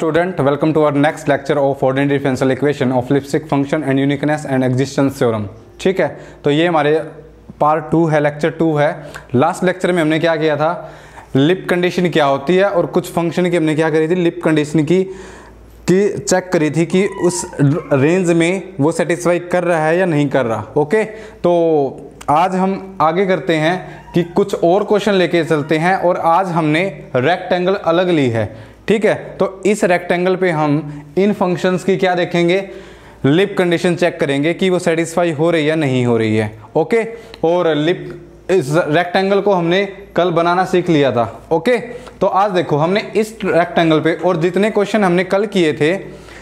student, welcome to our next lecture of ordinary differential equation of Lipschitz function and uniqueness and existence theorem। ठीक है, तो ये हमारे part 2 है, lecture 2 है। लास्ट लेक्चर में हमने क्या किया था, लिप कंडीशन क्या होती है और कुछ फंक्शन की हमने क्या करी थी, लिप कंडीशन की चेक करी थी कि उस रेंज में वो सेटिस्फाई कर रहा है या नहीं कर रहा। ओके, तो आज हम आगे करते हैं कि कुछ और क्वेश्चन लेके चलते हैं और आज हमने रेक्टेंगल अलग ली है। ठीक है, तो इस रेक्टेंगल पे हम इन फंक्शंस की क्या देखेंगे, लिप कंडीशन चेक करेंगे कि वो सेटिस्फाई हो रही है या नहीं हो रही है। ओके, और लिप इस रेक्टेंगल को हमने कल बनाना सीख लिया था। ओके, तो आज देखो हमने इस रेक्टेंगल पे और जितने क्वेश्चन हमने कल किए थे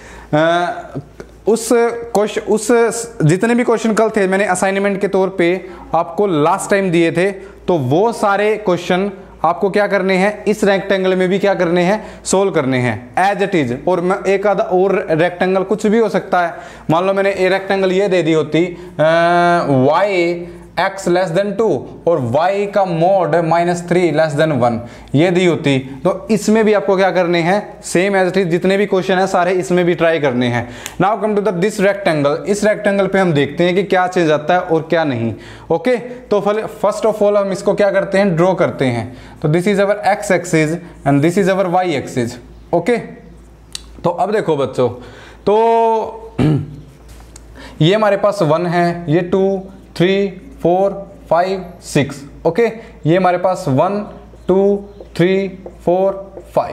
उस जितने भी क्वेश्चन कल थे मैंने असाइनमेंट के तौर पे आपको लास्ट टाइम दिए थे, तो वो सारे क्वेश्चन आपको क्या करने हैं, इस रेक्टेंगल में भी क्या करने हैं, सोल्व करने हैं एज इट इज। और मैं एक आधा और रेक्टेंगल कुछ भी हो सकता है, मान लो मैंने ये रेक्टेंगल ये दे दी होती y x लेस देन 2 और y का मोड -3 लेस देन 1 ये दी होती, तो इसमें भी आपको क्या करने हैं, सेम एज इट इज जितने भी क्वेश्चन है सारे इसमें भी ट्राई करने हैं। Now come to the this rectangle, इस रेक्टेंगल पे हम देखते हैं कि क्या चेंज आता है और क्या नहीं। ओके, तो फर्स्ट ऑफ ऑल हम इसको क्या करते हैं, ड्रॉ करते हैं। तो this is our x axis and this is our y axis. Okay, तो अब देखो बच्चों, तो ये हमारे पास 1 है, ये 2 3 4 5 6। ओके, ये हमारे पास 1 2 3 4 5।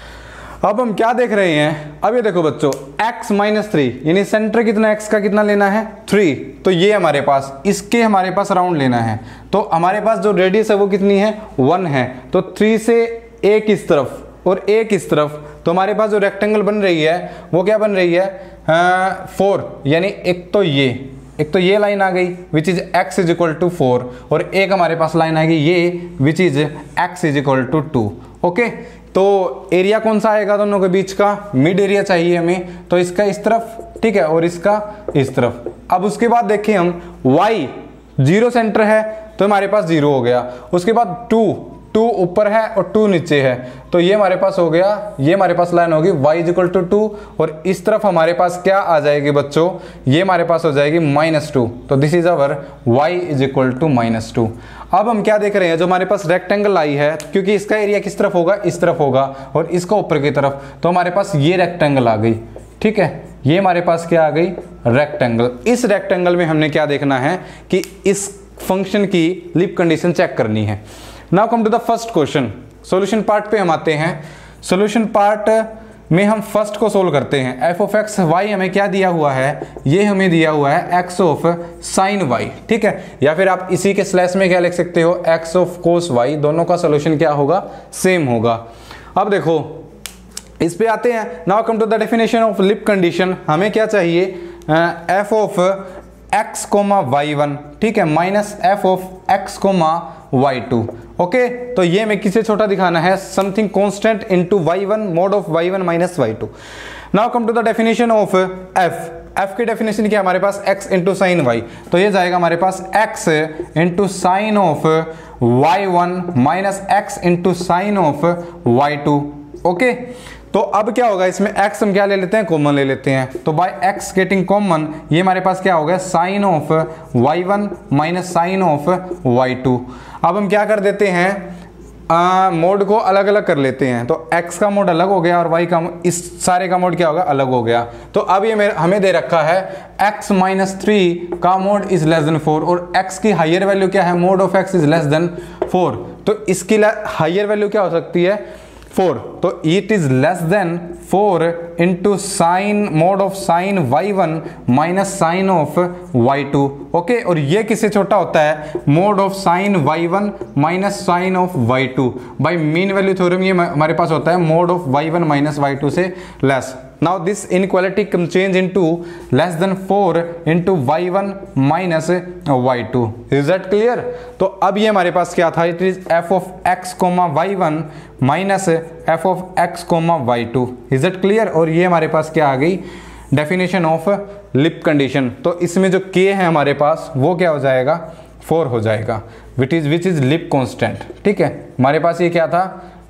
अब हम क्या देख रहे हैं, अब ये देखो बच्चों x -3 यानी सेंटर कितना x का कितना लेना है 3, तो ये हमारे पास इसके हमारे पास राउंड लेना है। तो हमारे पास जो रेडियस है वो कितनी है 1 है, तो 3 से एक इस तरफ और एक इस तरफ, तो हमारे पास जो रेक्टेंगल बन रही है वो क्या बन रही है 4, यानी एक तो ये लाइन आ गई which is x is equal to 4 और एक हमारे पास लाइन आएगी ये which is x is equal to 2। Okay, तो एरिया कौन सा आएगा दोनों के बीच का, मिड एरिया चाहिए हमें, तो इसका इस तरफ, ठीक है, और इसका इस तरफ। अब उसके बाद देखें हम y 0 सेंटर है तो हमारे पास 0 हो गया, उसके बाद 2 ऊपर है और 2 नीचे है, तो ये हमारे पास हो गया, ये हमारे पास लाइन होगी y इज इक्वल टू 2 और इस तरफ हमारे पास क्या आ जाएगी बच्चों, ये हमारे पास हो जाएगी -2, तो this is our y is equal to -2। अब हम क्या देख रहे हैं, जो हमारे पास रेक्टेंगल आई है, क्योंकि इसका एरिया किस तरफ होगा, इस तरफ होगा और इसका ऊपर की तरफ, तो हमारे पास ये रेक्टेंगल आ गई। ठीक है, ये हमारे पास क्या आ गई, रेक्टेंगल। इस रेक्टेंगल में हमने क्या देखना है कि इस फंक्शन की लिप कंडीशन चेक करनी है। Now come to the first question, solution part पे हम आते हैं। सॉल्यूशन पार्ट में हम फर्स्ट को सोल्व करते हैं। f ऑफ x y हमें क्या दिया हुआ है, ये हमें दिया हुआ है x ऑफ साइन y। ठीक है, या फिर आप इसी के स्लैश में क्या लिख सकते हो, x ऑफ कोस y। दोनों का सोल्यूशन क्या होगा, सेम होगा। अब देखो इस पे आते हैं। Now come to the definition of lip condition, हमें क्या चाहिए, f ऑफ x y1, ठीक है, minus f of x y2। Okay, तो ये हमें किसे छोटा दिखाना है, something constant into y1 mod of y1 minus y2। Now come to the definition of f की डेफिनेशन क्या है हमारे पास, x इंटू साइन y, तो ये जाएगा हमारे पास x into sine of y1 minus x into sine of y2। Okay, तो अब क्या होगा, इसमें x हम क्या ले लेते हैं, कॉमन ले लेते हैं, तो बाय x गेटिंग कॉमन ये हमारे पास क्या हो गया, sine of y1 minus sine of y2। अब हम क्या कर देते हैं, मोड को अलग अलग कर लेते हैं, तो x का मोड अलग हो गया और y का, इस सारे का मोड क्या होगा, अलग हो गया। तो अब ये हमें दे रखा है x -3 का मोड इज लेस देन 4 और x की हायर वैल्यू क्या है, mod of x is less than 4, तो इसकी हायर वैल्यू क्या हो सकती है 4, तो it is less than 4 into sine mod of sine y1 minus sine of y2। Okay, और ये किससे छोटा होता है, mod of sine y1 minus sine of y2। By mean value theorem ये हमारे पास होता है mod of y1 minus y2 से less. Now this inequality can change into less than 4 into y1 minus y2। Is that clear? तो अब ये हमारे पास क्या था, it is f of x y1 minus f of x y2। Is that clear? और ये हमारे पास क्या आ गई, डेफिनेशन ऑफ लिप कंडीशन। तो इसमें जो k है हमारे पास वो क्या हो जाएगा, 4 हो जाएगा, विच इज लिप कांस्टेंट। ठीक है, हमारे पास ये क्या था,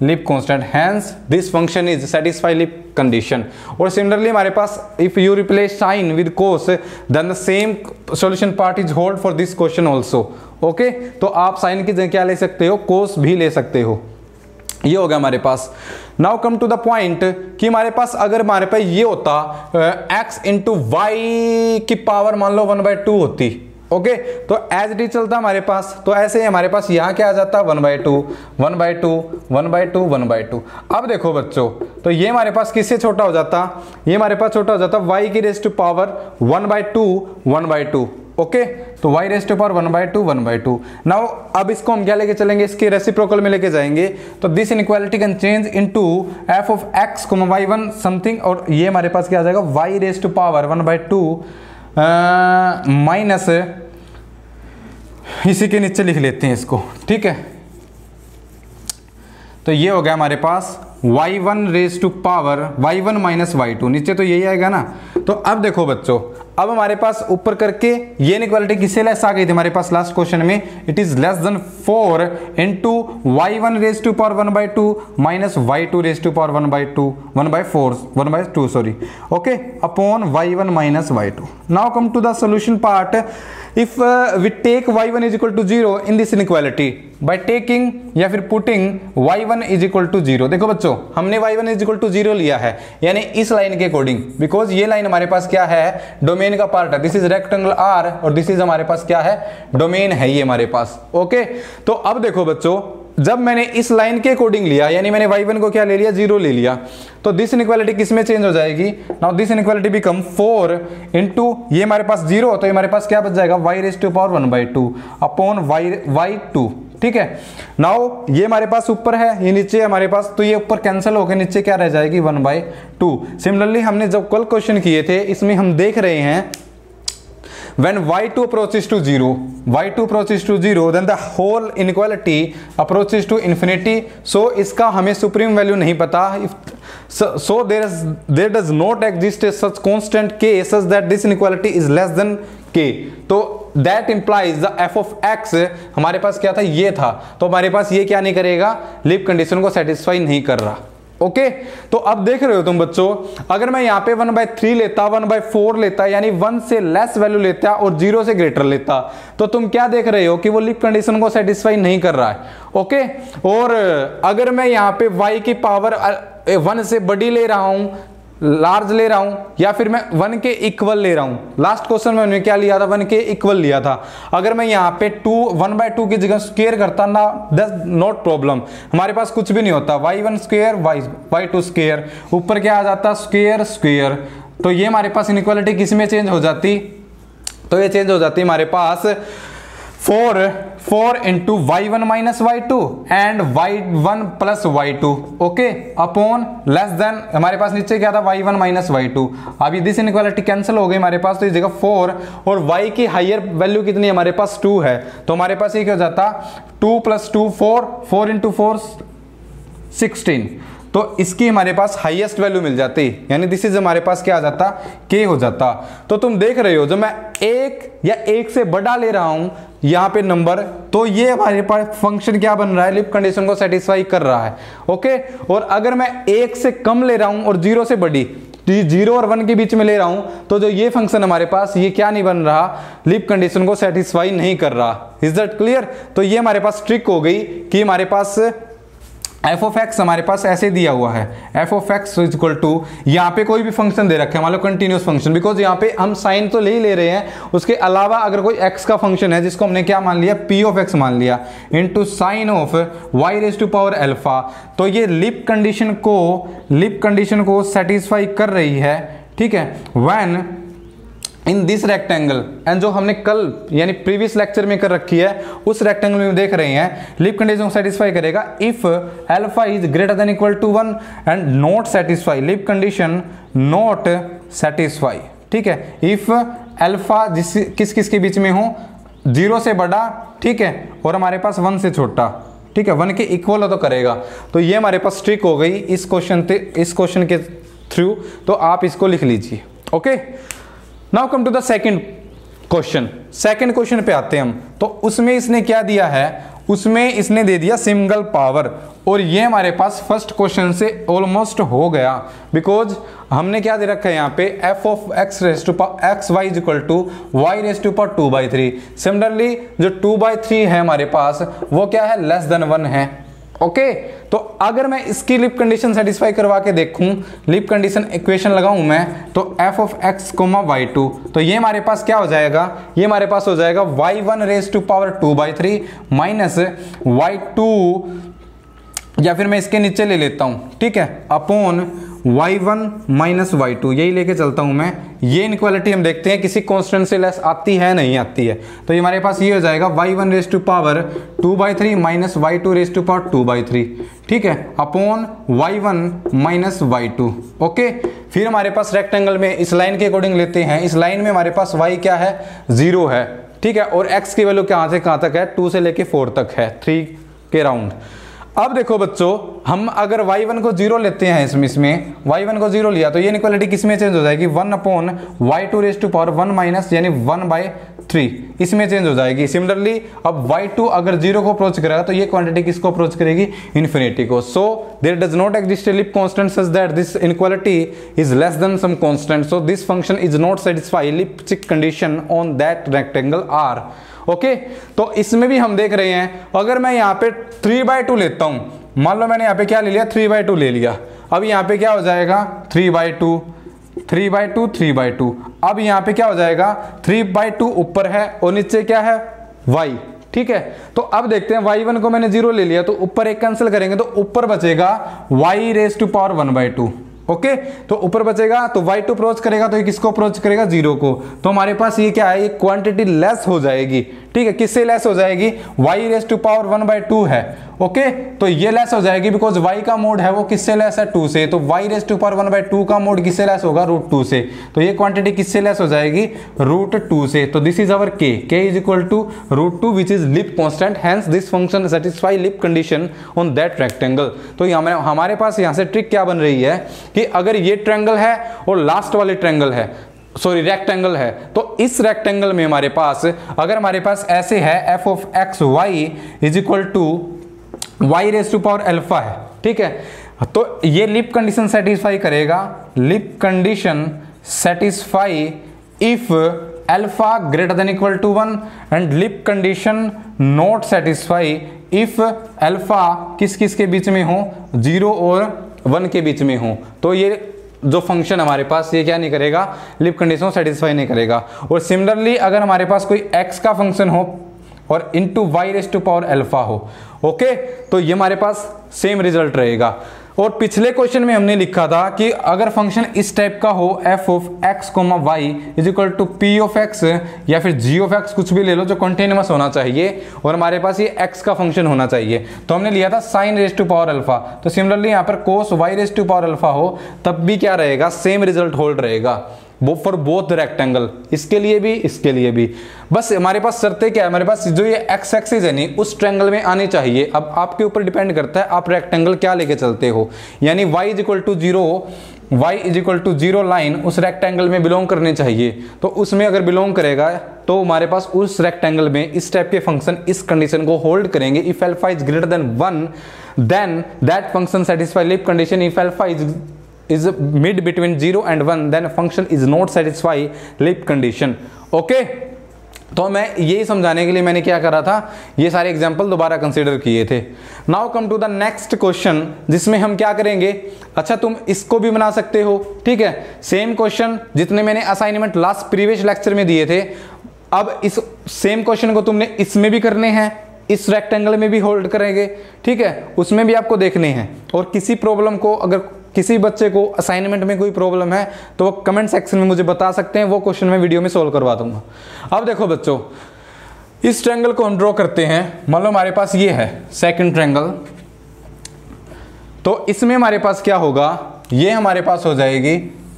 lip constant, hence this function is satisfy lip condition. और सिमिलरली हमारे पास if you replace sine with cos then the same solution part is hold for this question also. Okay, तो आप साइन की जगह क्या ले सकते हो, कोस भी ले सकते हो। ये हो गया हमारे पास। Now come to the point कि हमारे पास अगर हमारे पास ये होता x इंटू वाई की पावर मान लो 1/2 होती, ओके, तो एज इट इज चलता हमारे पास। तो ऐसे हमारे पास यहाँ क्या आ जाता 1/2 1/2 1/2 1/2। अब देखो बच्चों, तो ये हमारे पास किससे छोटा हो जाता, ये हमारे पास छोटा हो जाता y की रेज़ टू पावर 1/2 1/2। ओके, तो y raise to power 1/2 1/2। Now अब इसको हम क्या लेके चलेंगे, इसके रेसिप्रोकल में लेके जाएंगे। तो this inequality can change into f of x, y1 something, और ये हमारे पास क्या आ जाएगा y raise to power 1/2 minus, इसी के नीचे लिख लेते हैं इसको, ठीक है। तो ये हो गया हमारे पास y1 raise to power y1 minus y2, नीचे तो यही आएगा ना। तो अब देखो बच्चों, अब हमारे पास ऊपर करके ये इनइक्वालिटी किससे लेस आ गई थी हमारे पास लास्ट क्वेश्चन में, it is less than 4 into y1 raise to power 1/2 minus y2 raise to power 1/2 sorry, okay, upon y1 minus y2। Now come to the solution part. If we take y1 is equal to 0 in this inequality by taking या फिर putting y1 is equal to 0। देखो बच्चों, हमने y1 is equal to 0 लिया है, यानी इस line के अकॉर्डिंग, बिकॉज ये लाइन हमारे पास क्या है, डोमेन का पार्ट है। दिस इज रेक्टेंगल R और दिस इज हमारे पास क्या है, डोमेन है ये हमारे पास। ओके, तो अब देखो बच्चों, जब मैंने इस लाइन के अकॉर्डिंग लिया, यानी मैंने y1 को क्या ले लिया, 0 ले लिया, तो दिस इनइक्वालिटी किस में चेंज हो जाएगी। Now this inequality become 4 into ये हमारे पास 0, तो ये हमारे पास क्या बच जाएगा y raise to power 1/2 upon y2, ठीक है। नाउ ये हमारे पास ऊपर है, ये नीचे हमारे पास, तो ये ऊपर कैंसिल होकर नीचे क्या रह जाएगी 1/2। सिमिलरली हमने जब कल क्वेश्चन किए थे, इसमें हम देख रहे हैं when y2 approaches to 0 then the whole inequality approaches to infinity। so इसका हमें सुप्रीम वैल्यू नहीं पता, so there does not exist a such constant k such that this inequality is less than k। तो that implies the f of x हमारे पास क्या था, ये था, तो हमारे पास ये क्या नहीं करेगा, लिप कंडीशन को सेटिस्फाई नहीं कर रहा। ओके, तो अब देख रहे हो तुम बच्चों, अगर मैं यहाँ पे 1/3 लेता, 1/4 लेता, यानी 1 से लेस वैल्यू लेता और 0 से ग्रेटर लेता, तो तुम क्या देख रहे हो कि वो लिप कंडीशन को सेटिस्फाई नहीं कर रहा है। ओके, और अगर मैं यहाँ पे y की पावर 1 से बड़ी ले रहा हूँ, लार्ज ले रहा हूं, या फिर मैं 1 के इक्वल ले रहा हूं। लास्ट क्वेश्चन में मैंने क्या लिया था, 1 के इक्वल लिया था। अगर मैं यहाँ पे 1/2 की जगह स्क्वायर करता ना, दैट्स नॉट प्रॉब्लम, हमारे पास कुछ भी नहीं होता, y1 स्क्वायर y2 स्क्वायर, ऊपर क्या आ जाता, स्क्वायर स्क्वायर। तो ये हमारे पास इनइक्वालिटी किस में चेंज हो जाती, तो ये चेंज हो जाती हमारे पास 4 into y1 minus y2 and y1 plus y2, okay, upon less than, हमारे पास नीचे क्या था y1 माइनस y2। अभी दिस इनइक्वालिटी कैंसिल हो गई हमारे पास, तो इस जगह 4 और y की हायर वैल्यू कितनी है हमारे पास 2 है, तो हमारे पास ये क्या हो जाता 2 + 2 4 इंटू 4 16। तो इसकी हमारे पास हाईएस्ट वैल्यू मिल जाती, यानी दिस इज हमारे पास क्या आ जाता, k हो जाता। तो तुम देख रहे हो, जब मैं 1 या 1 से बड़ा ले रहा हूं यहाँ पे नंबर, तो ये हमारे पास फंक्शन क्या बन रहा है, लिप कंडीशन को सेटिस्फाई कर रहा है। ओके, और अगर मैं 1 से कम ले रहा हूं और 0 से बड़ी, 0 और 1 के बीच में ले रहा हूं, तो जो ये फंक्शन हमारे पास, ये क्या नहीं बन रहा, लिप कंडीशन को सेटिस्फाई नहीं कर रहा। Is that clear. तो ये हमारे पास ट्रिक हो गई कि हमारे पास f ऑफ x हमारे पास ऐसे दिया हुआ है, f of x is equal to, यहाँ पे कोई भी फंक्शन दे रखे हैं, मान लो कंटिन्यूस फंक्शन, बिकॉज यहाँ पे हम साइन तो ले ही ले रहे हैं, उसके अलावा अगर कोई x का फंक्शन है जिसको हमने क्या मान लिया, p ऑफ x मान लिया, into sine of y raise to power alpha, तो ये लिप कंडीशन को सेटिस्फाई कर रही है, ठीक है, when in this rectangle, and जो हमने कल यानी प्रीवियस लेक्चर में कर रखी है, उस रेक्टेंगल में देख रहे हैं, लिप कंडीशन को सेटिस्फाई करेगा if alpha is greater than equal to 1 and not satisfy, lip condition not satisfy, ठीक है, इफ अल्फा किस किस के बीच में हो, 0 से बड़ा, ठीक है, और हमारे पास 1 से छोटा, ठीक है, 1 के इक्वल हो तो करेगा। तो ये हमारे पास ट्रिक हो गई इस क्वेश्चन के थ्रू, तो आप इसको लिख लीजिए। Okay, now come to the second question पे आते हैं हम। तो उसमें इसने क्या दिया है, उसमें इसने दे दिया सिंगल पावर, और ये हमारे पास फर्स्ट क्वेश्चन से ऑलमोस्ट हो गया, बिकॉज हमने क्या दे रखा है यहाँ पे f of x raise to power x y is equal to y raise to power 2/3। Similarly जो 2/3 है हमारे पास वो क्या है, लेस देन 1 है। ओके तो अगर मैं इसकी लिप कंडीशन सेटिस्फाई करवा के देखूं, लिप कंडीशन इक्वेशन लगाऊं मैं, तो f ऑफ x y2, तो ये हमारे पास क्या हो जाएगा, ये हमारे पास हो जाएगा y1 raise to power 2/3 minus y2, या फिर मैं इसके नीचे ले लेता हूं, ठीक है, अपॉन y1 माइनस y2, यही लेके चलता हूं मैं। ये इनक्वालिटी हम देखते हैं किसी कांस्टेंट से लेस आती है नहीं आती है, तो ये हमारे पास ये हो जाएगा y1 raise to power 2/3 minus y2 raise to power 2/3, ठीक है, upon y1 minus y2। Okay फिर हमारे पास रेक्टेंगल में इस लाइन के अकॉर्डिंग लेते हैं, इस लाइन में हमारे पास y क्या है, 0 है, ठीक है, और x की वैल्यू कहाँ से कहाँ तक है, 2 से लेके 4 तक है, 3 के राउंड। अब देखो बच्चों, हम अगर y1 को 0 लेते हैं, इसमें y1 को 0 लिया तो ये इनक्वालिटी किस में चेंज हो जाएगी, 1 upon y2 raise to power 1 minus यानी 1/3, इसमें चेंज हो जाएगी। सिमिलरली अब y2 अगर 0 को अप्रोच करेगा तो ये क्वांटिटी किसको अप्रोच करेगी, इन्फिनिटी को। So there does not exist a lip constant such that this inequality is less than some constant, so this function is not satisfy lip condition on that rectangle R। Okay तो इसमें भी हम देख रहे हैं, अगर मैं यहाँ पे 3/2 लेता हूं, मान लो मैंने यहाँ पे क्या ले लिया, 3/2 ले लिया, अब यहाँ पे क्या हो जाएगा 3/2 3/2 3/2, अब यहाँ पे क्या हो जाएगा 3/2 ऊपर है और नीचे क्या है y, ठीक है। तो अब देखते हैं y1 को मैंने 0 ले लिया तो ऊपर एक कैंसिल करेंगे तो ऊपर बचेगा y raise to power 1/2। Okay तो ऊपर बचेगा तो y2 अप्रोच करेगा तो ये किसको अप्रोच करेगा, 0 को, तो हमारे पास ये क्या है, ये क्वांटिटी लेस हो जाएगी, ठीक है, किससे लेस हो जाएगी, y रेस टू पावर 1/2 है। ओके तो ये लेस हो जाएगी बिकॉज y का मोड है वो किससे लेस है, 2 से, तो y रेस टू पावर 1/2 का मोड किससे लेस होगा, √2 से, तो ये क्वांटिटी किससे लेस हो जाएगी, √2 से। तो this is our k is equal to √2 which is lip constant, hence this function satisfy lip condition on that rectangle. तो हमारे पास यहाँ से ट्रिक क्या बन रही है कि अगर ये ट्रायंगल है और लास्ट वाले ट्रायंगल है, सॉरी रेक्टेंगल है, तो इस रेक्टेंगल में हमारे पास अगर हमारे पास ऐसे है f of x y is equal to y raise to power alpha है, ठीक है, तो ये लिप कंडीशन सेटिस्फाई करेगा, lip condition satisfy if alpha greater than equal to 1 and lip condition not satisfy if alpha किस किस के बीच में हो, 0 और 1 के बीच में हो। तो ये जो फंक्शन हमारे पास ये क्या नहीं करेगा, लिप कंडीशन को सेटिस्फाई नहीं करेगा। और सिमिलरली अगर हमारे पास कोई x का फंक्शन हो और into y raise to power alpha हो, ओके, तो ये हमारे पास सेम रिजल्ट रहेगा। और पिछले क्वेश्चन में हमने लिखा था कि अगर फंक्शन इस टाइप का हो f of x, y is equal to p of x या फिर g ऑफ x, कुछ भी ले लो जो कॉन्टिन्यूअस होना चाहिए और हमारे पास ये x का फंक्शन होना चाहिए, तो हमने लिया था sin raise to power alpha. तो सिमिलरली यहाँ पर cos y raise to power alpha हो तब भी क्या रहेगा, सेम रिजल्ट होल्ड रहेगा फॉर बोथ रेक्टेंगल, इसके लिए भी इसके लिए भी। बस हमारे पास शर्तें क्या है, हमारे पास जो ये x एक्सिस है नहीं उस ट्रायंगल में आनी चाहिए। अब आपके ऊपर डिपेंड करता है आप रेक्टेंगल क्या लेके चलते हो, यानी y is equal to 0, y is equal to 0 line उस रेक्टेंगल में बिलोंग करनी चाहिए। तो उसमें अगर बिलोंग करेगा तो हमारे पास उस रेक्टेंगल में इस टाइप के फंक्शन इस कंडीशन को होल्ड करेंगे। If alpha is greater than 1 then that function satisfy lip condition. If alpha is mid between 0 and 1 then function is not satisfy lip condition। Okay तो मैं यही समझाने के लिए मैंने क्या करा था, ये सारे एग्जांपल दोबारा कंसीडर किए थे। Now come to the next question जिसमें हम क्या करेंगे, अच्छा तुम इसको भी बना सकते हो, ठीक है, सेम क्वेश्चन जितने मैंने असाइनमेंट लास्ट प्रीवियस लेक्चर में दिए थे, अब इस सेम क्वेश्चन को तुमने इसमें भी करने हैं, इस रेक्टेंगल में भी होल्ड करेंगे, ठीक है, उसमें भी आपको देखने हैं। और किसी प्रॉब्लम को अगर किसी बच्चे को असाइनमेंट में कोई प्रॉब्लम है तो वो कमेंट सेक्शन में मुझे बता सकते हैं, वो क्वेश्चन मैं वीडियो में सॉल्व करवा दूंगा। अब देखो बच्चों, इस ट्रायंगल को हम ड्रॉ करते हैं, मान लो हमारे पास ये है सेकंड ट्रायंगल, तो इसमें हमारे पास क्या होगा, ये हमारे पास हो जाएगी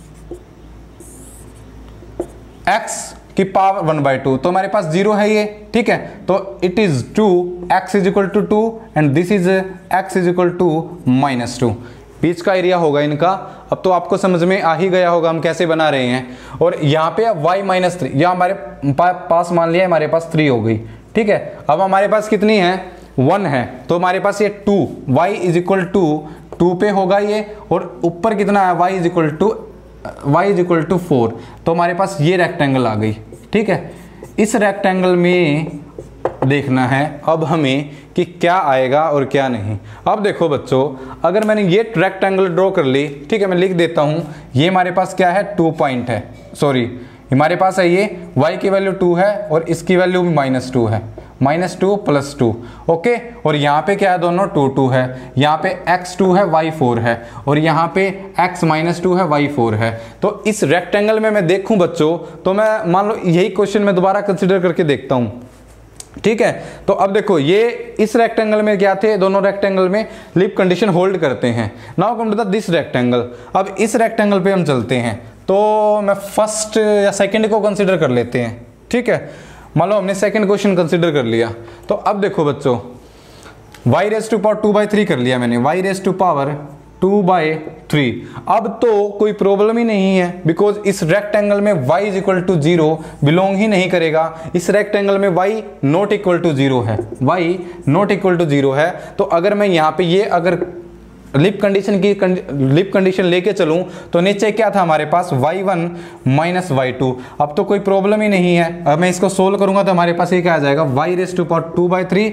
x की पावर 1/2, तो हमारे पास 0 है ये, ठीक है, तो it is 2, x is equal to 2 and this is x is equal to -2। बीच का एरिया होगा इनका। अब तो आपको समझ में आ ही गया होगा हम कैसे बना रहे हैं। और यहाँ पे y-3, यहाँ हमारे पास मान लिया हमारे पास 3 हो गई, ठीक है। अब हमारे पास कितनी है, 1 है तो हमारे पास ये 2 y इज इक्वल टू 2 पे होगा ये, और ऊपर कितना है y इज इक्वल टू 4, तो हमारे पास ये रेक्टेंगल आ गई। ठीक है, इस रेक्टेंगल में देखना है अब हमें कि क्या आएगा और क्या नहीं। अब देखो बच्चों, अगर मैंने ये रेक्टेंगल ड्रॉ कर ली, ठीक है, मैं लिख देता हूँ, ये हमारे पास क्या है 2 पॉइंट है, सॉरी हमारे पास है ये y की वैल्यू 2 है और इसकी वैल्यू भी -2 है, -2 + 2, ओके। और यहाँ पे क्या है, दोनों 2 2 है, यहाँ पे x 2 है y 4 है, और यहाँ पे x -2 है y 4 है। तो इस रेक्टेंगल में मैं देखूं बच्चों, तो मैं मान लो यही क्वेश्चन मैं दोबारा कंसिडर करके देखता हूँ। ठीक है, तो अब देखो ये इस रेक्टेंगल में क्या थे, दोनों रेक्टेंगल में लिप कंडीशन होल्ड करते हैं। Now come to this rectangle. अब इस रेक्टेंगल पे हम चलते हैं, तो मैं फर्स्ट या सेकंड को कंसीडर कर लेते हैं। ठीक है, मान लो हमने सेकंड क्वेश्चन कंसीडर कर लिया, तो अब देखो बच्चों y⁻2/3 कर लिया मैंने, y⁻2/3। अब तो कोई प्रॉब्लम ही नहीं है, बिकॉज इस रेक्टेंगल में y = 0 बिलोंग ही नहीं करेगा। इस रेक्टेंगल में y ≠ 0 है, y ≠ 0 है। तो अगर मैं यहाँ पे ये अगर लिप कंडीशन लेके चलूं, तो नीचे क्या था हमारे पास y1 - y2। अब तो कोई प्रॉब्लम ही नहीं है। अब मैं इसको सोल्व करूंगा तो हमारे पास ये क्या आ जाएगा, y⁻2/3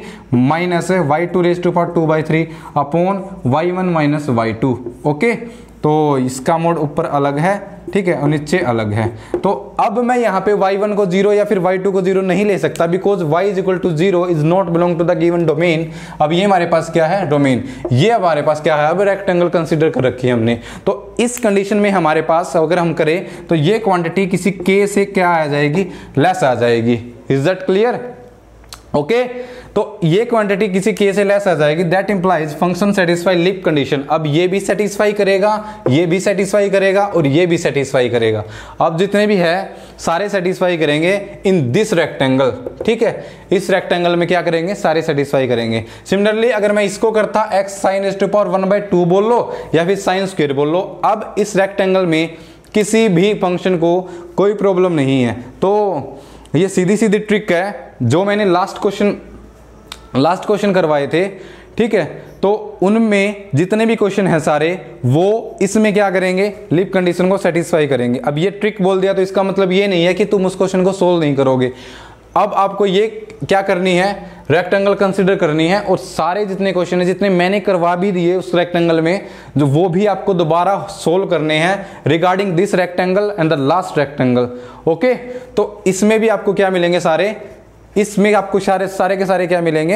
y2⁻2/3 upon y1 - y2, okay. तो इसका मोड ऊपर अलग है, ठीक है, और नीचे अलग है। तो अब मैं यहाँ पे y1 को 0 या फिर y2 को 0 नहीं ले सकता, because y = 0 is not belong to the given domain. अब ये हमारे पास क्या है, डोमेन। ये हमारे पास क्या है, अब रेक्टेंगल कंसीडर कर रखी है हमने। तो इस कंडीशन में हमारे पास अगर हम करें तो ये क्वांटिटी किसी k से क्या आ जाएगी, लेस आ जाएगी। Is that clear, okay. तो ये क्वांटिटी किसी k से लेस आ जाएगी, that implies function satisfy lip condition. अब ये भी सेटिस्फाई करेगा, ये भी सेटिस्फाई करेगा और ये भी सेटिस्फाई करेगा। अब जितने भी है सारे सेटिस्फाई करेंगे इन दिस रेक्टेंगल। ठीक है, इस रेक्टेंगल में क्या करेंगे, सारे सेटिस्फाई करेंगे। सिमिलरली अगर मैं इसको करता x sin⁻1/2 बोल लो या फिर sin² बोल लो, अब इस रेक्टेंगल में किसी भी फंक्शन को कोई प्रॉब्लम नहीं है। तो ये सीधी सीधी ट्रिक है जो मैंने लास्ट क्वेश्चन करवाए थे। ठीक है, तो उनमें जितने भी क्वेश्चन हैं सारे वो इसमें क्या करेंगे, लिप कंडीशन को सेटिस्फाई करेंगे। अब ये ट्रिक बोल दिया तो इसका मतलब ये नहीं है कि तुम उस क्वेश्चन को सोल्व नहीं करोगे। अब आपको ये क्या करनी है, रेक्टेंगल कंसीडर करनी है, और सारे जितने क्वेश्चन हैं जितने मैंने करवा भी दिए उस रेक्टेंगल में, जो वो भी आपको दोबारा सोल्व करने हैं regarding this rectangle and the last rectangle, okay. तो इसमें भी आपको क्या मिलेंगे, सारे इसमें आपको सारे के सारे क्या मिलेंगे,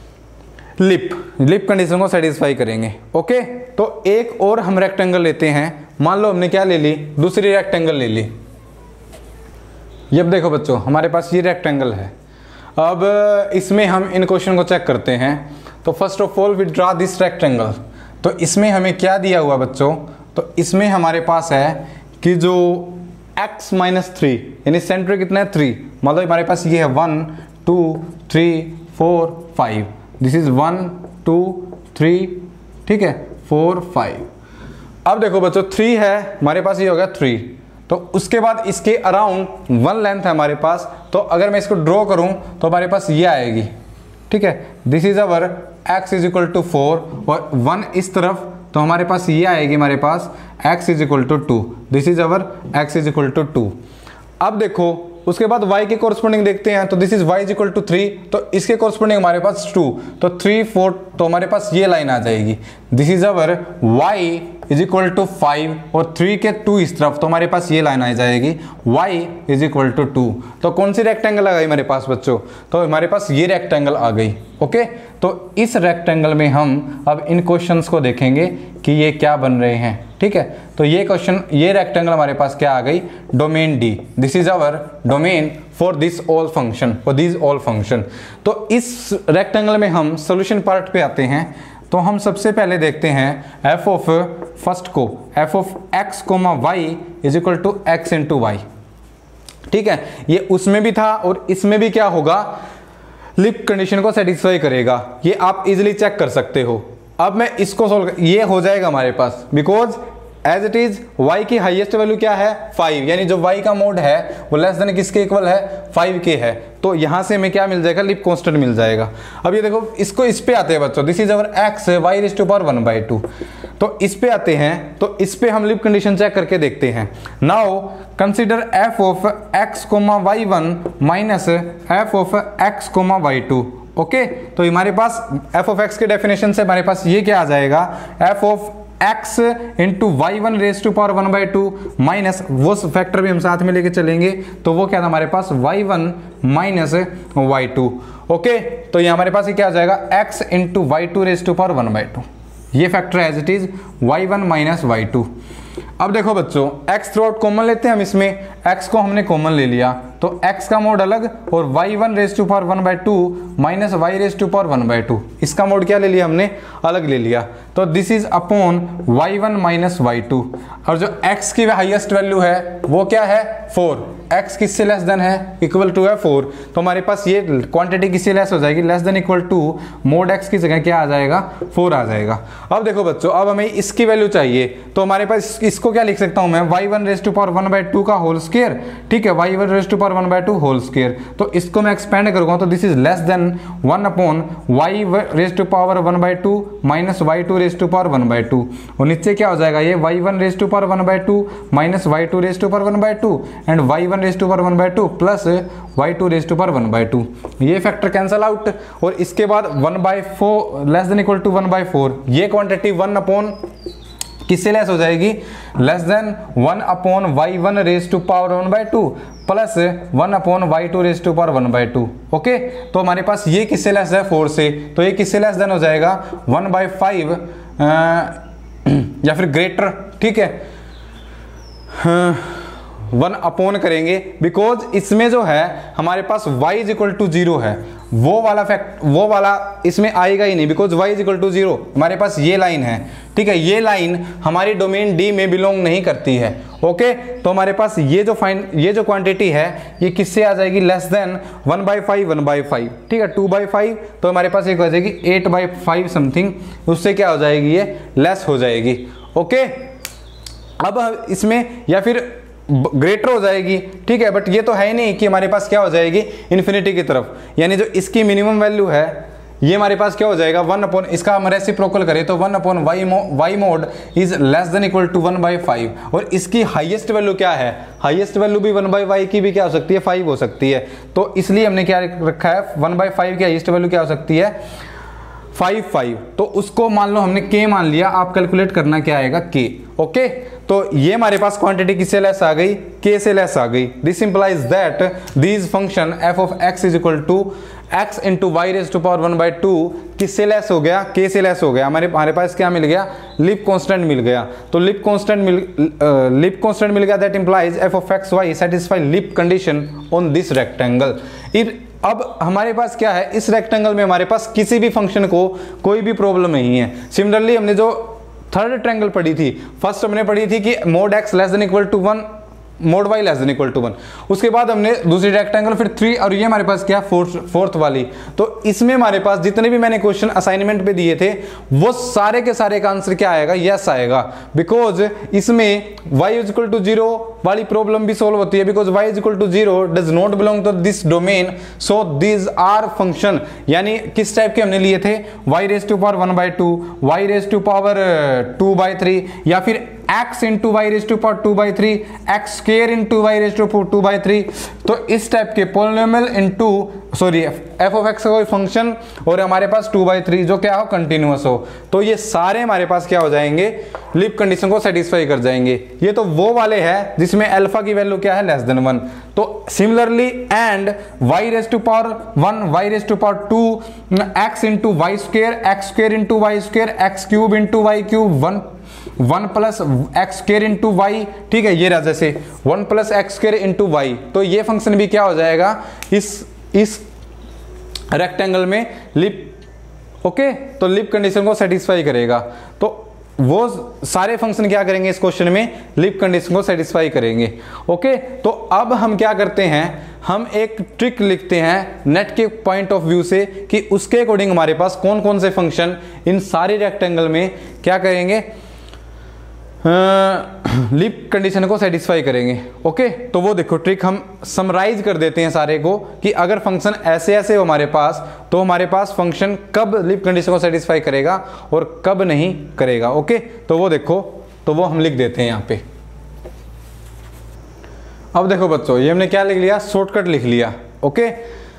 लिप कंडीशन को सेटिस्फाई करेंगे, ओके। तो एक और हम रेक्टेंगल लेते हैं। मान लो हमने क्या ले ली, दूसरी रेक्टेंगल ले ली। ये देखो बच्चों, हमारे पास ये रेक्टेंगल है। अब इसमें हम इन क्वेश्चन को चेक करते हैं। तो first of all we draw this rectangle. तो इसमें हमें क्या दिया हुआ बच्चों, तो इसमें हमारे पास है कि जो x - 3 यानी सेंटर कितना है 3, मतलब हमारे पास ये है 1 2 3 4 5। दिस इज 1 2 3, ठीक है, 4 5। अब देखो बच्चों 3 है हमारे पास, ये हो गया 3। तो उसके बाद इसके अराउंड 1 लेंथ है हमारे पास। तो अगर मैं इसको ड्रॉ करूं तो हमारे पास ये आएगी, ठीक है। दिस इज अवर x = 4 और 1 इस तरफ, तो हमारे पास ये आएगी हमारे पास x = 2। This is our x = 2। अब देखो उसके बाद y के कॉरस्पॉन्डिंग देखते हैं। तो दिस इज y = 3, तो इसके कॉरस्पॉन्डिंग हमारे पास 2, तो 3 4, तो हमारे पास ये लाइन आ जाएगी। दिस इज अवर y = 5 और 3 के 2 इस तरफ, तो हमारे पास ये लाइन आ जाएगी y = 2। तो कौन सी रेक्टेंगल आ गई हमारे पास बच्चों, तो हमारे पास ये रेक्टेंगल आ गई, ओके। तो इस रेक्टेंगल में हम अब इन क्वेश्चंस को देखेंगे कि ये क्या बन रहे हैं, ठीक है। तो ये क्वेश्चन, ये रेक्टेंगल हमारे पास क्या आ गई, domain D। This is our domain for this all function, for this all function. तो इस रेक्टेंगल में हम सोल्यूशन पार्ट पे आते हैं। तो हम सबसे पहले देखते हैं f ऑफ फर्स्ट को, f of x, y = x × y, ठीक है। ये उसमें भी था और इसमें भी क्या होगा, लिप कंडीशन को सेटिस्फाई करेगा। ये आप इजीली चेक कर सकते हो। अब मैं इसको सोल्व, ये हो जाएगा हमारे पास, because as it is y की हाईएस्ट वैल्यू क्या है 5, यानी जो y का मोड है वो लेस देन किसके इक्वल है 5 के है। तो यहां से हमें क्या मिल जाएगा, लिप कांस्टेंट मिल जाएगा। अब ये देखो इसको इस पे आते हैं बच्चों, this is our x y raise to power 1/2। तो इस पे आते हैं, तो इस पे हम लिप कंडीशन चेक करके देखते हैं। Now consider f of x, y1 minus f of x, y2। Okay, तो हमारे पास f ऑफ x के डेफिनेशन से हमारे पास ये क्या आ जाएगा, f of x into y1 raise to power 1/2 minus वो फैक्टर भी हम साथ में लेके चलेंगे, तो वो क्या था हमारे पास y1 माइनस y2। ओके, तो ये हमारे पास ये क्या आ जाएगा, x into y2 raise to power 1/2। ये factor as it is y1 minus y2। अब देखो बच्चों, x थ्रू आउट कॉमन लेते हैं हम, इसमें x को हमने कॉमन ले लिया, तो x का मोड अलग और y1 raise to power 1/2 minus y raise to power 1/2, इसका मोड क्या ले लिया हमने, अलग ले लिया। तो this is upon y1 minus y2। और जो x की हाईएस्ट वैल्यू है वो क्या है 4, x किससे लेस देन है, इक्वल टू है 4। तो हमारे पास ये क्वांटिटी किससे लेस हो जाएगी, less than equal to mod x की जगह क्या आ जाएगा 4 आ जाएगा। अब देखो बच्चों, अब हमें इसकी वैल्यू चाहिए, तो हमारे पास इसको क्या लिख सकता हूं मैं, y1 रेज़ टू पावर 1/2 का होल स्क्वायर, ठीक है, y1 raise to power 1/2 whole square. तो इसको मैं एक्सपेंड करूंगा तो this is less than 1 upon y raise to power 1/2 minus y2 raise to power 1/2, और नीचे क्या हो जाएगा, ये y1 raise to power 1/2 minus y2 raise to power 1/2 and y1 raise to power 1/2 plus y2 raise to power 1/2। ये factor cancel out, और इसके बाद 1/4 लेस देन इक्वल टू 1/4, ये क्वांटिटी 1 अपॉन किससे लेस हो जाएगी, less than 1 upon y1 raise to power 1/2 plus 1 upon y2 raise to power 1/2। Okay, तो हमारे पास ये किससे लेस है 4 से, तो ये किससे लेस देन हो जाएगा 1/5 या फिर ग्रेटर, ठीक है, 1 अपॉन करेंगे, बिकॉज इसमें जो है हमारे पास y इज इक्वल टू 0 है, वो वाला इसमें आएगा ही नहीं, because y is equal to 0 हमारे पास ये लाइन है, ठीक है, ये लाइन हमारी डोमेन D में बिलोंग नहीं करती है। ओके, तो हमारे पास ये जो क्वांटिटी है ये किससे आ जाएगी, लेस देन 1/5, ठीक है, 2/5, तो हमारे पास एक हो जाएगी 8/5 समथिंग, उससे क्या हो जाएगी, ये लेस हो जाएगी। ओके, अब इसमें या फिर ग्रेटर हो जाएगी, ठीक है, बट ये तो है ही नहीं कि हमारे पास क्या हो जाएगी इन्फिनिटी की तरफ, यानी जो इसकी मिनिमम वैल्यू है ये हमारे पास क्या हो जाएगा 1 अपॉन, इसका हम रेसिप्रोकल करें तो 1 upon y mod is less than equal to 1/5, और इसकी हाईएस्ट वैल्यू क्या है, हाईएस्ट वैल्यू भी 1/y की भी क्या हो सकती है 5 हो सकती है, तो इसलिए हमने क्या रखा है 1/5 की हाईएस्ट वैल्यू क्या हो सकती है 5, तो उसको मान लो हमने k मान लिया, आप कैलकुलेट करना क्या आएगा k। ओके, तो ये हमारे पास क्वांटिटी किससे लेस आ गई, k से लेस आ गई। This implies that this function f of x is equal to x into y raise to power 1/2 किससे लेस हो गया, k से लेस हो गया। हमारे पास क्या मिल गया, लिप कांस्टेंट मिल गया, तो लिप कांस्टेंट मिल गया, that implies f of x y satisfy lip condition on this rectangle. अब हमारे पास क्या है, इस रेक्टेंगल में हमारे पास किसी भी फंक्शन को कोई भी प्रॉब्लम नहीं है। सिमिलरली हमने जो थर्ड ट्रायंगल पढ़ी थी, फर्स्ट हमने पढ़ी थी कि mod x less than equal to 1, mod y less than equal to 1, उसके बाद हमने दूसरी रेक्टेंगल, फिर 3, और ये हमारे पास क्या फोर्थ वाली। तो इसमें हमारे पास जितने भी मैंने क्वेश्चन असाइनमेंट पे दिए थे वो सारे के सारे का आंसर क्या आएगा, यस आएगा, बिकॉज इसमें y इज इक्वल टू 0 वाली प्रॉब्लम भी सोल्व होती है, because y is equal to 0 does not belong to this domain, so this are function, यानी किस टाइप के हमने लिए थे, y raise to power 1/2, y raise to power 2/3, या फिर x into y raise to power 2/3, x square into y raise to power 2/3। तो इस टाइप के polynomial into f of x का कोई फंक्शन और हमारे पास 2/3 जो क्या हो कंटिन्यूअस हो, तो ये सारे हमारे पास क्या हो जाएंगे, लिप कंडीशन को सेटिस्फाई कर जाएंगे। ये तो वो वाले हैं जिसमें अल्फा की वैल्यू क्या है लेस देन 1। तो similarly and y raise to power 1, y raise to power 2, x into y square, x square into y square, x cube into y cube, 1 plus x square into y, ठीक है, ये रहा जैसे 1 plus x square into y, तो ये function भी क्या हो जाएगा इस रेक्टेंगल में लिप। ओके, तो लिप कंडीशन को सेटिस्फाई करेगा, तो वो सारे फंक्शन क्या करेंगे इस क्वेश्चन में, लिप कंडीशन को सेटिस्फाई करेंगे। ओके, तो अब हम क्या करते हैं, हम एक ट्रिक लिखते हैं नेट के पॉइंट ऑफ व्यू से कि उसके अकॉर्डिंग हमारे पास कौन कौन से फंक्शन इन सारे रेक्टेंगल में क्या करेंगे, लिप कंडीशन को सेटिस्फाई करेंगे। ओके, तो वो देखो ट्रिक हम समराइज कर देते हैं सारे को कि अगर फंक्शन ऐसे ऐसे हो हमारे पास, तो हमारे पास फंक्शन कब लिप कंडीशन को सेटिस्फाई करेगा और कब नहीं करेगा। ओके, तो वो देखो, तो वो हम लिख देते हैं यहाँ पे। अब देखो बच्चों, ये हमने क्या लिख लिया, शॉर्टकट लिख लिया। ओके,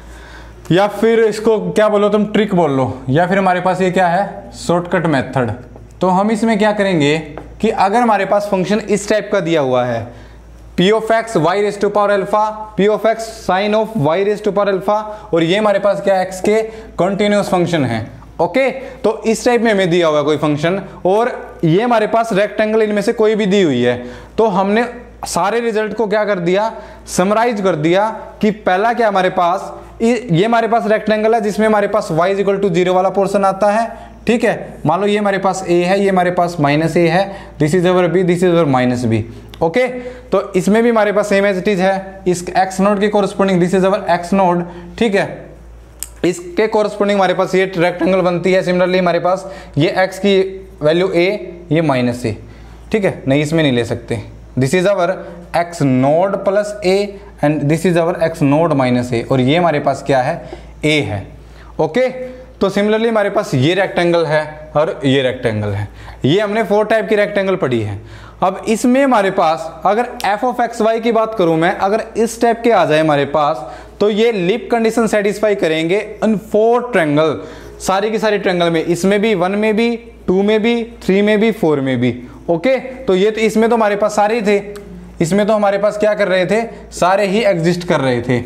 या फिर इसको क्या बोलो तुम, ट्रिक बोल लो, या फिर हमारे पास ये क्या है, शॉर्टकट मेथड। तो हम इसमें क्या करेंगे कि अगर हमारे पास फंक्शन इस टाइप का दिया हुआ है, p of x y raise to power alpha, p of x sine of y raise to power alpha, और ये हमारे पास क्या x के कंटिन्यूअस फंक्शन है। ओके, तो इस टाइप में हमें दिया हुआ कोई फंक्शन, और ये हमारे पास रेक्टेंगल इनमें से कोई भी दी हुई है, तो हमने सारे रिजल्ट को क्या कर दिया, समराइज कर दिया कि पहला क्या हमारे पास, ये हमारे पास रेक्टेंगल है जिसमें हमारे पास y इज इक्वल टू 0 वाला पोर्शन आता है। ठीक है, मान लो ये हमारे पास a है, ये हमारे पास माइनस a है, this is our b, this is our minus b। Okay, तो इसमें भी हमारे पास सेम एज इट इज है, इस x नोड के corresponding this is our x naught. ठीक है, इसके कोरस्पोंडिंग हमारे पास ये रेक्टेंगल बनती है। सिमिलरली हमारे पास ये x की वैल्यू a, ये माइनस a। ठीक है, नहीं इसमें नहीं ले सकते, this is our x naught plus a and this is our x naught minus a, और ये हमारे पास क्या है, a है। ओके, तो सिमिलरली हमारे पास ये रेक्टेंगल है और ये रेक्टेंगल है, ये हमने 4 टाइप की रेक्टेंगल पढ़ी है। अब इसमें हमारे पास अगर f ऑफ एक्स वाई की बात करूं मैं, अगर इस टाइप के आ जाए हमारे पास, तो ये लिप कंडीशन सेटिस्फाई करेंगे इन 4 ट्रायंगल, सारी की सारी ट्रायंगल में, इसमें भी 1 में भी, 2 में भी, 3 में भी, 4 में भी। ओके, तो ये तो इसमें तो हमारे पास सारे थे, इसमें तो हमारे पास क्या कर रहे थे, सारे ही एग्जिस्ट कर रहे थे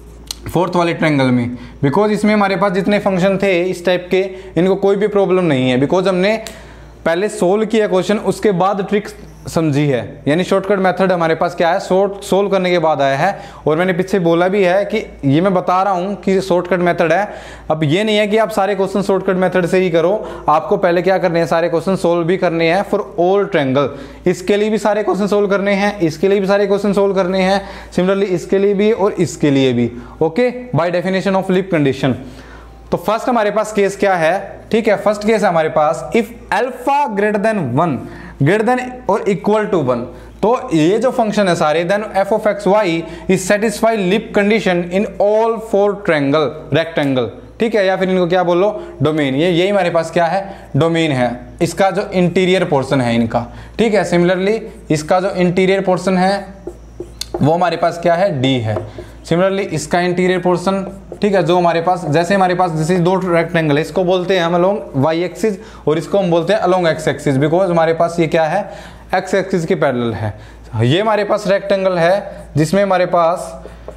4th वाले ट्रायंगल में, बिकॉज इसमें हमारे पास जितने फंक्शन थे इस टाइप के, इनको कोई भी प्रॉब्लम नहीं है, बिकॉज हमने पहले सोल्व किया क्वेश्चन, उसके बाद ट्रिक समझी है। यानी शॉर्टकट मेथड हमारे पास क्या है, सोल्व करने के बाद आया है। और मैंने पीछे बोला भी है कि ये मैं बता रहा हूँ कि शॉर्टकट मेथड है। अब ये नहीं है कि आप सारे क्वेश्चन शॉर्टकट मेथड से ही करो, आपको पहले क्या करने हैं, सारे क्वेश्चन सोल्व भी करने हैं फॉर ऑल ट्रायंगल। इसके लिए भी सारे क्वेश्चन सोल्व करने हैं, इसके लिए भी सारे क्वेश्चन सोल्व करने हैं, सिमिलरली इसके लिए भी और इसके लिए भी। Okay, by definition of lip condition. तो फर्स्ट हमारे पास केस क्या है, ठीक है, फर्स्ट केस है हमारे पास, if alpha greater than 1 greater than और इक्वल टू 1, तो ये जो फंक्शन है सारे, then f of x y is satisfy lip condition in all 4 triangle rectangle. ठीक है, या फिर इनको क्या बोलो, डोमेन। ये यही हमारे पास क्या है, डोमेन है, इसका जो इंटीरियर पोर्शन है इनका। ठीक है, सिमिलरली इसका जो इंटीरियर पोर्शन है वो हमारे पास क्या है, D है। सिमिलरली इसका इंटीरियर पोर्शन, ठीक है, जो हमारे पास, जैसे हमारे पास जैसे 2 रेक्टेंगल है, इसको बोलते हैं हम अलोंग वाई एक्सिस और इसको हम बोलते हैं अलोंग एक्स एक्सिस, बिकॉज हमारे पास ये क्या है, एक्स एक्सिस के पैरेलल है। ये हमारे पास रेक्टेंगल है जिसमें हमारे पास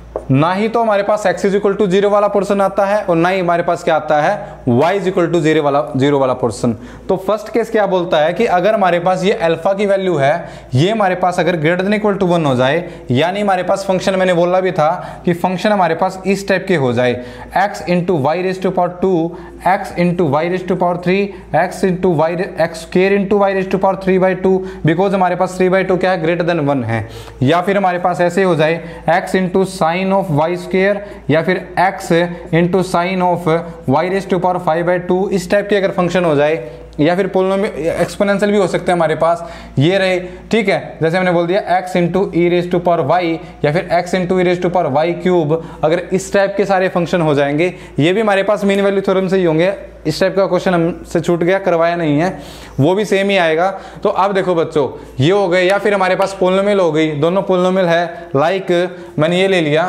ना ही तो हमारे पास x इज इक्वल टू 0 वाला पोर्शन आता है और ना ही हमारे पास क्या आता है, y इज इक्वल टू 0 वाला पोर्शन। तो फर्स्ट केस क्या बोलता है कि अगर हमारे पास ये अल्फा की वैल्यू है, ये हमारे पास अगर ग्रेटर देन इक्वल टू 1 हो जाए, यानी हमारे पास फंक्शन, मैंने बोला भी था कि फंक्शन हमारे पास इस टाइप के हो जाए, x into y raise to power 2, x into y raise to power 3, x into y x square into y raise to power 3/2, because हमारे पास 3/2 क्या है, ग्रेटर देन 1 है। या फिर हमारे पास ऐसे हो जाए x into sine of y square, या फिर x into sine of y raise to power 5/2, इस टाइप के अगर फंक्शन हो जाए, या फिर पोलिनोमियल एक्सपोनेंशियल भी हो सकते हैं हमारे पास, ये रहे। ठीक है, जैसे हमने बोल दिया x into e raise to power y, या फिर x into e raise to power y cube, अगर इस टाइप के सारे फंक्शन हो जाएंगे, ये भी हमारे पास मीन वैल्यू थ्योरम से ही होंगे। इस टाइप का क्वेश्चन हमसे छूट गया, करवाया नहीं है, वो भी सेम ही आएगा। तो अब देखो बच्चों, ये हो गए, या फिर हमारे पास पोलिनोमियल हो गई, दोनों पोलिनोमियल है, लाइक मैंने ये ले लिया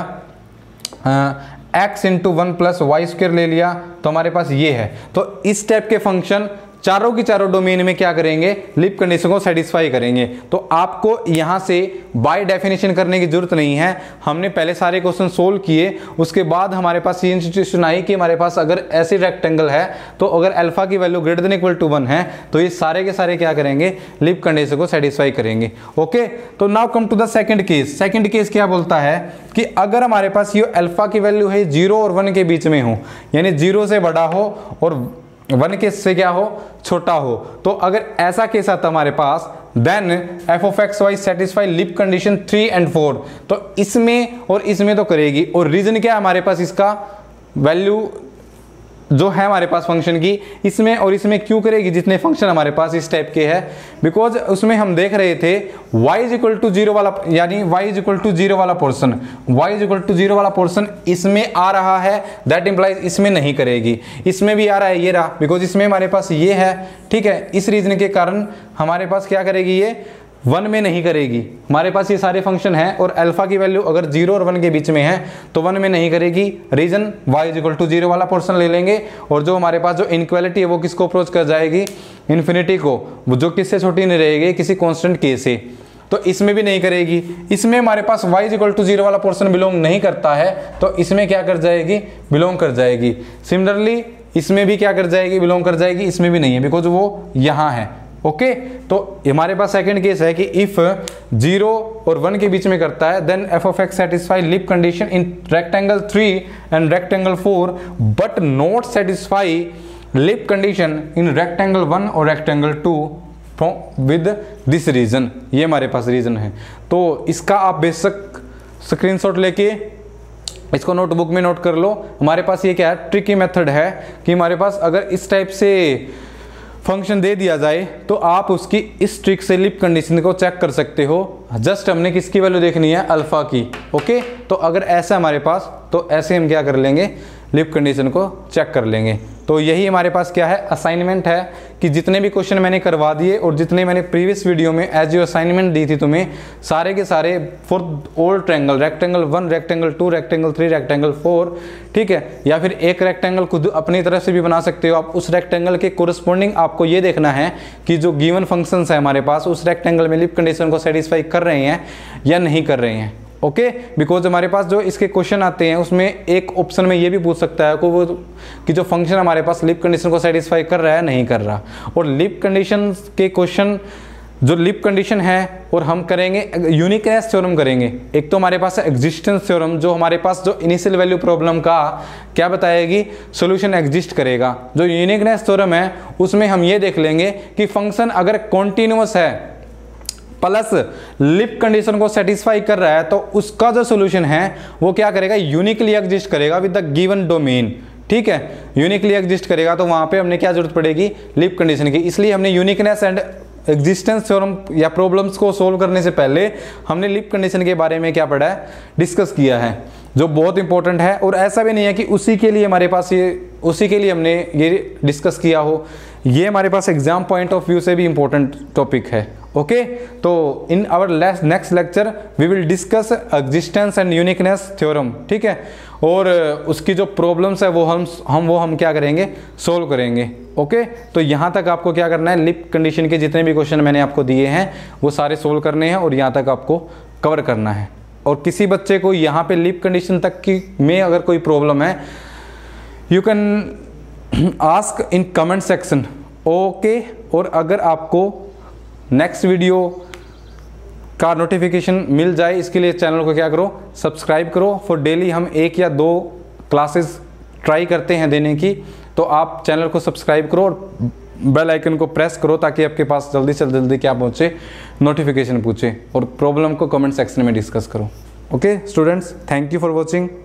x into 1 plus y square ले लिया, तो हमारे पास ये है। तो इस टाइप के फंक्शन चारों की चारों डोमेन में क्या करेंगे, लिप कंडीशन को सेटिस्फाई करेंगे। तो आपको यहां से बाय डेफिनेशन करने की जरूरत नहीं है, हमने पहले सारे क्वेश्चन सोल्व किए, उसके बाद हमारे पास ये इंस्टीट्यूशन आई कि हमारे पास अगर ऐसे रेक्टेंगल है, तो अगर अल्फा की value greater than equal to 1 है, तो ये सारे के सारे क्या करेंगे, लिप कंडीशन को सेटिस्फाई करेंगे। ओके, तो now come to the second case. Second case क्या बोलता है कि अगर हमारे पास ये अल्फा की वैल्यू है 0 और 1 के बीच में हो, यानी 0 से बड़ा हो और 1 के से क्या हो, छोटा हो, तो अगर ऐसा केस आता हमारे पास, then f of x y satisfy lip condition 3 and 4, तो इसमें और इसमें तो करेगी। और रीजन क्या है हमारे पास, इसका वैल्यू जो है हमारे पास फंक्शन की, इसमें और इसमें क्यों करेगी, जितने फंक्शन हमारे पास इस टाइप के हैं, बिकॉज उसमें हम देख रहे थे y इज इक्वल टू 0 वाला, यानी y इज इक्वल टू 0 वाला portion, y is equal to 0 वाला पोर्शन इसमें आ रहा है, दैट इंप्लाइज इसमें नहीं करेगी। इसमें भी आ रहा है, ये रहा, बिकॉज इसमें हमारे पास ये है, ठीक है। इस रीजन के कारण हमारे पास क्या करेगी, ये 1 में नहीं करेगी। हमारे पास ये सारे फंक्शन हैं और अल्फा की वैल्यू अगर 0 और 1 के बीच में है तो 1 में नहीं करेगी। Reason y is equal to 0 वाला पोर्शन ले लेंगे, और जो हमारे पास जो इनइक्वालिटी है वो किसको अप्रोच कर जाएगी, इन्फिनिटी को, वो जो किससे छोटी नहीं रहेगी, किसी कांस्टेंट k से। तो इसमें भी नहीं करेगी। इसमें हमारे पास y इज इक्वल टू 0 वाला पोर्शन बिलोंग नहीं करता है, तो इसमें क्या कर जाएगी, बिलोंग कर जाएगी। सिमिलरली इसमें भी क्या कर जाएगी, बिलोंग कर जाएगी। इसमें भी नहीं है, बिकॉज वो यहाँ है। ओके तो हमारे पास सेकंड केस है कि इफ 0 और 1 के बीच में करता है, then f of x satisfy Lip condition in rectangle 3 and rectangle 4 but not satisfy Lip condition in rectangle 1 और रेक्टेंगल 2 विद दिस रीजन। ये हमारे पास रीजन है। तो इसका आप बेशक स्क्रीनशॉट लेके इसको नोटबुक में नोट कर लो। हमारे पास ये क्या है, ट्रिकी मेथड है कि हमारे पास अगर इस टाइप से फंक्शन दे दिया जाए तो आप उसकी इस ट्रिक से लीप कंडीशन को चेक कर सकते हो। जस्ट हमने किसकी वैल्यू देखनी है, अल्फा की। ओके तो अगर ऐसा हमारे पास, तो ऐसे हम क्या कर लेंगे, लीप कंडीशन को चेक कर लेंगे। तो यही हमारे पास क्या है, असाइनमेंट है कि जितने भी क्वेश्चन मैंने करवा दिए और जितने मैंने प्रीवियस वीडियो में एज यू असाइनमेंट दी थी तुम्हें, सारे के सारे for all triangle, rectangle 1, rectangle 2, rectangle 3, rectangle 4, ठीक है। या फिर एक रेक्टेंगल खुद अपनी तरफ से भी बना सकते हो आप। उस रेक्टेंगल के कोरस्पॉन्डिंग आपको ये देखना है कि जो गिवन फंक्शंस है हमारे पास उस रेक्टेंगल में लीप कंडीशन को सेटिस्फाई कर रहे हैं या नहीं कर रहे हैं। ओके बिकॉज हमारे पास जो इसके क्वेश्चन आते हैं उसमें एक ऑप्शन में ये भी पूछ सकता है कि जो फंक्शन हमारे पास लीप कंडीशन को सेटिस्फाई कर रहा है नहीं कर रहा। और लीप कंडीशन के क्वेश्चन, जो लीप कंडीशन है, और हम करेंगे यूनिकनेस थ्योरम करेंगे। एक तो हमारे पास है एग्जिस्टेंस थ्योरम, जो हमारे पास जो इनिशियल वैल्यू प्रॉब्लम का क्या बताएगी, सॉल्यूशन एग्जिस्ट करेगा। जो यूनिकनेस थ्योरम है उसमें हम ये देख लेंगे कि फंक्शन अगर कॉन्टिन्यूअस है प्लस लीप कंडीशन को सेटिस्फाई कर रहा है तो उसका जो सॉल्यूशन है वो क्या करेगा, यूनिकली एग्जिस्ट करेगा विद द गिवन डोमेन। ठीक है, यूनिकली एग्जिस्ट करेगा तो वहां पे हमने क्या जरूरत पड़ेगी, लीप कंडीशन की। इसलिए हमने यूनिकनेस एंड एग्जिस्टेंस थ्योरम या प्रॉब्लम्स को सोल्व करने से पहले हमने लीप कंडीशन के बारे में क्या पढ़ा है, डिस्कस किया है, जो बहुत इंपॉर्टेंट है। और ऐसा भी नहीं है कि उसी के लिए हमारे पास उसी के लिए हमने ये डिस्कस किया हो, ये हमारे पास एग्जाम पॉइंट ऑफ व्यू से भी इंपॉर्टेंट टॉपिक है। ओके तो in our next lecture we will discuss existence and uniqueness theorem. ठीक है, और उसकी जो प्रॉब्लम्स है वो हम क्या करेंगे, सोल्व करेंगे। ओके तो यहाँ तक आपको क्या करना है, लीप कंडीशन के जितने भी क्वेश्चन मैंने आपको दिए हैं वो सारे सोल्व करने हैं और यहाँ तक आपको कवर करना है। और किसी बच्चे को यहाँ पे लीप कंडीशन तक की में अगर कोई प्रॉब्लम है, you can ask in comment section. Okay और अगर आपको नेक्स्ट वीडियो का नोटिफिकेशन मिल जाए, इसके लिए चैनल को क्या करो, सब्सक्राइब करो। फॉर डेली हम 1 या 2 क्लासेस ट्राई करते हैं देने की, तो आप चैनल को सब्सक्राइब करो और बेल आइकन को प्रेस करो ताकि आपके पास जल्दी से जल्दी क्या पहुंचे, नोटिफिकेशन पूछे। और प्रॉब्लम को कमेंट सेक्शन में डिस्कस करो। Okay students, thank you for watching.